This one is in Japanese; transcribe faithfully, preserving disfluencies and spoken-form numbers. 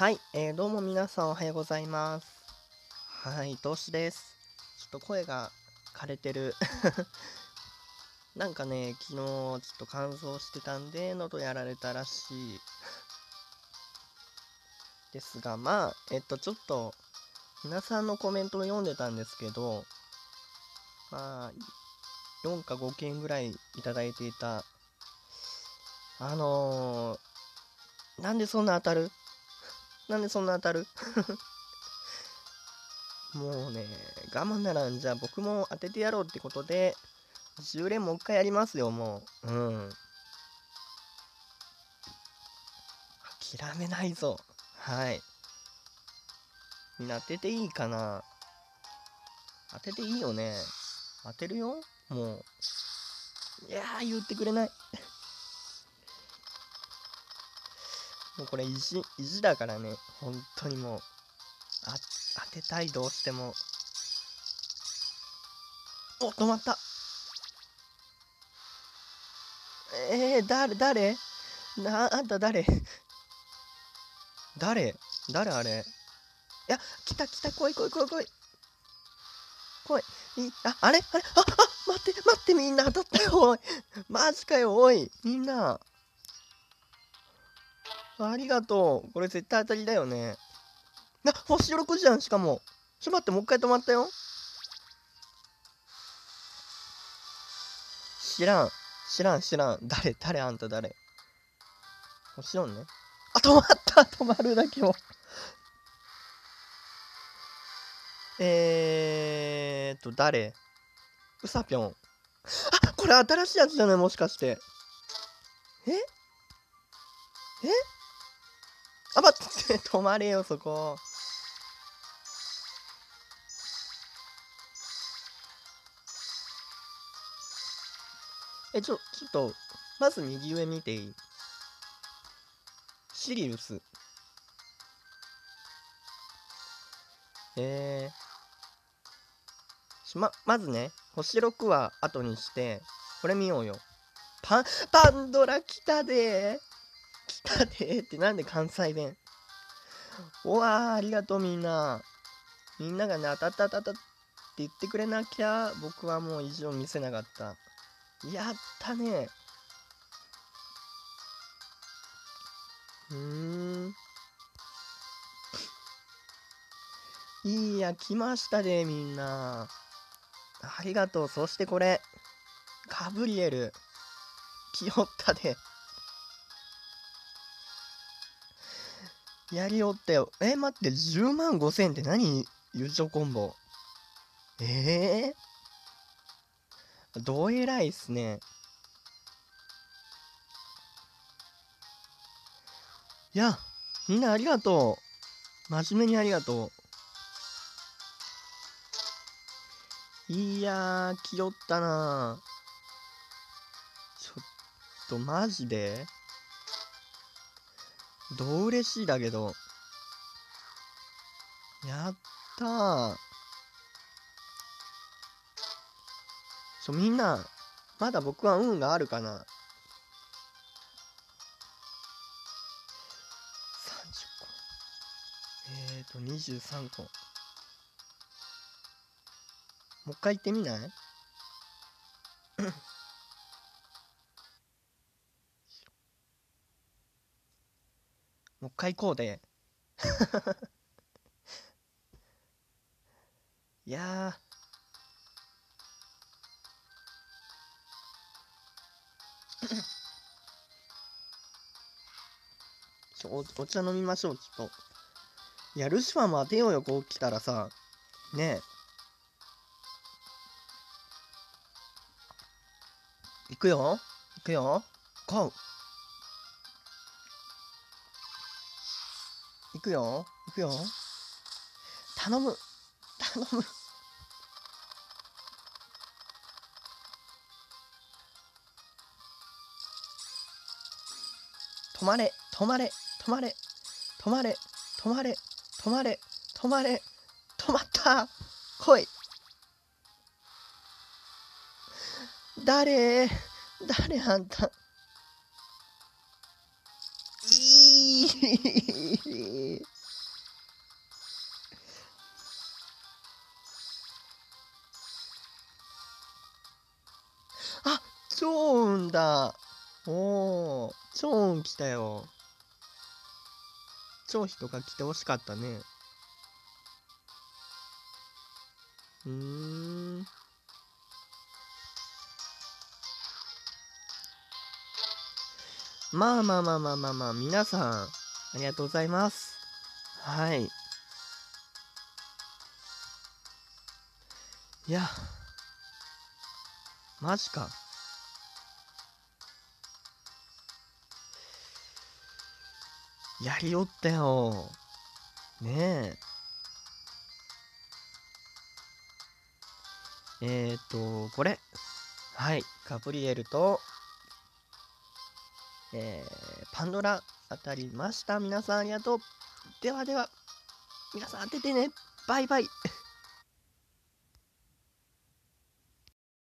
はい、えー、どうも皆さんおはようございます。はい、トシです。ちょっと声が枯れてる。なんかね、昨日ちょっと乾燥してたんで、喉やられたらしいですが、まあ、えっと、ちょっと皆さんのコメントを読んでたんですけど、まあ、よんかごけんぐらいいただいていた、あのー、なんでそんな当たるなんでそんな当たるもうね、我慢ならんじゃあ僕も当ててやろうってことで、じゅう連もう一回やりますよ、もう。うん。諦めないぞ。はい。みんな当てていいかな？当てていいよね。当てるよもう。いやー、言ってくれない。もうこれ意地、意地だからね。本当にもう。あ、当てたい、どうしても。お、止まった。えー、誰、誰な、あんた誰誰誰あれ？いや、来た来た、来い来い来い来い。来い。い、あ、あれあれあ、あ、待って、待って、みんな当たったよ、おい。マジかよ、おい。みんな。ありがとう。これ絶対当たりだよね。な、星ろくじゃん、しかも。ちょ、待って、もう一回止まったよ。知らん。知らん、知らん。誰、誰、あんた誰。星よんね。あ、止まった。止まるだけを。えーっと、誰？うさぴょん。あ、これ新しいやつじゃないもしかして。ええあ、待って、止まれよ、そこ。え、ちょ、ちょっと、まず右上見ていい？シリウス。えー、ま、まずね、星ろくは後にして、これ見ようよ。パン、パンドラ来たでー。来たでーってなんで関西弁？うわー、ありがとうみんな。みんながね、当たった当たったって言ってくれなきゃ、僕はもう意地を見せなかった。やったね。うーん。いや、来ましたで、みんな。ありがとう。そしてこれ、ガブリエル。来よったで。やりよったよ。え、待って、じゅうまんごせんって何？優勝コンボ。えー、どえらいっすね。いや、みんなありがとう。真面目にありがとう。いやー、来よったなー。ちょっと、マジでどう嬉しいだけど。やったー。ちょ、みんな、まだ僕は運があるかな？ さんじゅっこ。えーと、にじゅうさんこ。もう一回言ってみない？もう一回行こうで。いやー、ちょ、お、お茶飲みましょう、ちょっと。いや、ルシファーも当てようよ、こう来たらさ。ねえ。行くよ。行くよ。ゴー。行くよ。行くよ。頼む。頼む。止まれ。止まれ。止まれ。止まれ。止まれ。止まれ。止まれ。止まった。来い。誰誰あんた。いいあ、超運だ。おー、超運来たよ。超人が来てほしかったね。うーん。まあまあまあまあまあまあ、皆さん、ありがとうございます。はい。いや、マジか。やりおったよ。ねえ。えーと、これ。はい。ガブリエルと、えー、パンドラ当たりました。皆さんありがとう。ではでは、皆さん当ててね。バイバイ。